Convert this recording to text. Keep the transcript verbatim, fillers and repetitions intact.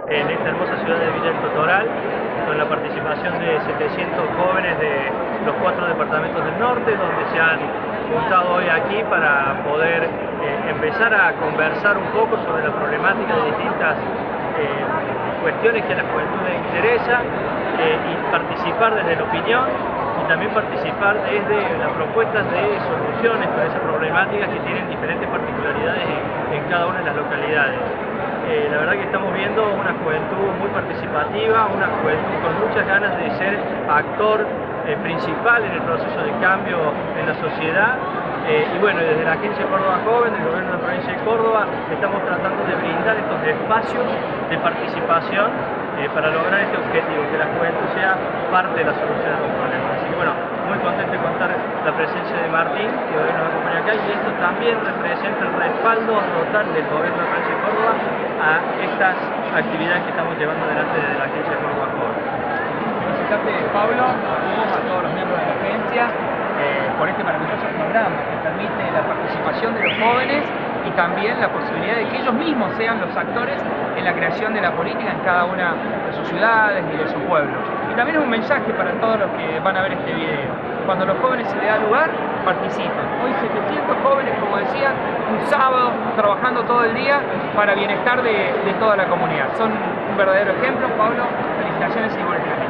en esta hermosa ciudad de Villa del Totoral, con la participación de setecientos jóvenes de los cuatro departamentos del norte, donde se han juntado hoy aquí para poder eh, empezar a conversar un poco sobre la problemática de distintas eh, cuestiones que a la juventud le interesa eh, y participar desde la opinión y también participar desde las propuestas de soluciones para esas problemáticas que tienen diferentes particularidades en, en cada una de las localidades. Eh, la verdad que estamos viendo una juventud muy participativa, una juventud con muchas ganas de ser actor eh, principal en el proceso de cambio en la sociedad. Eh, y bueno, desde la Agencia Córdoba Joven, del Gobierno de la Provincia de Córdoba, estamos tratando de brindar estos espacios de participación eh, para lograr este objetivo, que la juventud sea parte de la solución de los problemas. Así que bueno, muy contento de contar la presencia de Martín, que hoy nos acompaña acá, y esto también representa el respaldo total del Gobierno de la Provincia de Córdoba a estas actividades que estamos llevando adelante desde la Agencia Córdoba Joven. Felicitarte, Pablo, a vos, a todos los miembros de la agencia, eh, por este maravilloso programa que permite la participación de los jóvenes y también la posibilidad de que ellos mismos sean los actores en la creación de la política en cada una de sus ciudades y de su pueblo. Y también es un mensaje para todos los que van a ver este video. Cuando los jóvenes se les da lugar, participan. Hoy setecientos jóvenes, como decían, un sábado trabajando todo el día para bienestar de, de toda la comunidad. Son un verdadero ejemplo, Pablo. Felicitaciones y buenas tardes.